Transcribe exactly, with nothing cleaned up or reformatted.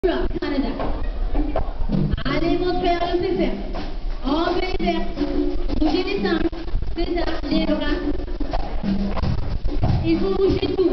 Canada. Allez, mon frère, le faire. Enlevez les verres. Bougez les seins. C'est ça, les bras. Il faut bouger tout.